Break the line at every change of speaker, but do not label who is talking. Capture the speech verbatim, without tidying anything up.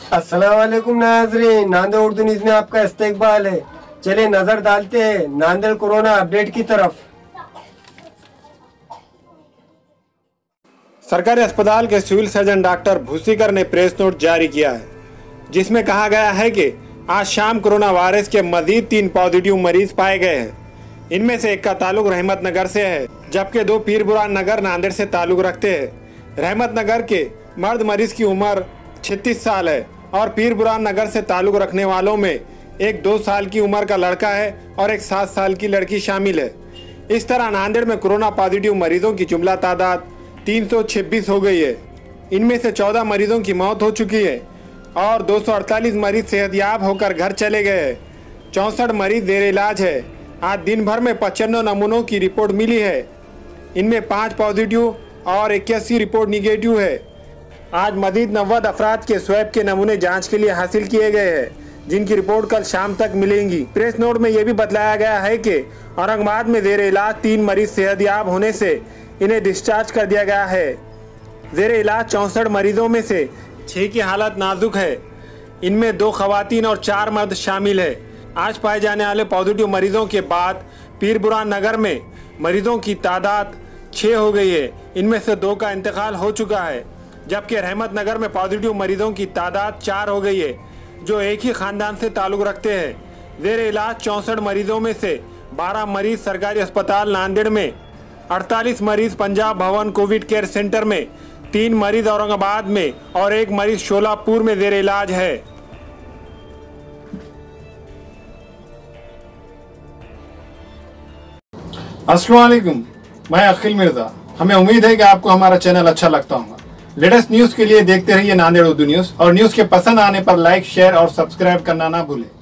अस्सलाम वालेकुम नाज़रीन, नांदेड़ उर्दू न्यूज़ में आपका इस्तकबाल है। चलिए नजर डालते हैं नांदेड़ कोरोना अपडेट की तरफ।
सरकारी अस्पताल के सिविल सर्जन डॉक्टर भूसीकर ने प्रेस नोट जारी किया है, जिसमें कहा गया है कि आज शाम कोरोना वायरस के मजीद तीन पॉजिटिव मरीज पाए गए हैं। इनमें से एक का ताल्लुक रहमत नगर से है, जबकि दो पीर बुरहान नगर नांदेड़ से ताल्लुक रखते हैं। रहमत नगर के मर्द मरीज की उम्र छत्तीस साल है और पीर बुरहान नगर से ताल्लुक रखने वालों में एक दो साल की उम्र का लड़का है और एक सात साल की लड़की शामिल है। इस तरह नांदेड़ में कोरोना पॉजिटिव मरीजों की जुमला तादाद तीन सौ छब्बीस हो गई है। इनमें से चौदह मरीजों की मौत हो चुकी है और दो सौ अड़तालीस मरीज सेहतयाब होकर घर चले गए हैं। चौंसठ मरीज जेर इलाज है। आज दिन भर में पचानवे नमूनों की रिपोर्ट मिली है। इनमें पाँच पॉजिटिव और इक्यासी रिपोर्ट निगेटिव है। आज मजीद नब्बे अफराद के स्वैब के नमूने जांच के लिए हासिल किए गए हैं, जिनकी रिपोर्ट कल शाम तक मिलेंगी। प्रेस नोट में यह भी बतलाया गया है कि औरंगाबाद में जेर इलाज तीन मरीज सेहतयाब होने से इन्हें डिस्चार्ज कर दिया गया है। जेर इलाज चौंसठ मरीजों में से छः की हालत नाजुक है। इनमें दो खवातीन और चार मर्द शामिल है। आज पाए जाने वाले पॉजिटिव मरीजों के बाद पीर बुरहान नगर में मरीजों की तादाद छः हो गई है। इनमें से दो का इंतकाल हो चुका है, जबकि रहमत नगर में पॉजिटिव मरीजों की तादाद चार हो गई है, जो एक ही खानदान से ताल्लुक रखते हैं। जेर इलाज चौंसठ मरीजों में से बारह मरीज सरकारी अस्पताल नांदेड़ में, अड़तालीस मरीज पंजाब भवन कोविड केयर सेंटर में, तीन मरीज औरंगाबाद में और एक मरीज शोलापुर में जेर इलाज है।
अस्सलाम वालेकुम, मैं अखिल मिर्जा। हमें उम्मीद है कि आपको हमारा चैनल अच्छा लगता होगा। लेटेस्ट न्यूज के लिए देखते रहिए नांदेड़ उर्दू न्यूज और न्यूज के पसंद आने पर लाइक, शेयर और सब्सक्राइब करना ना भूलें।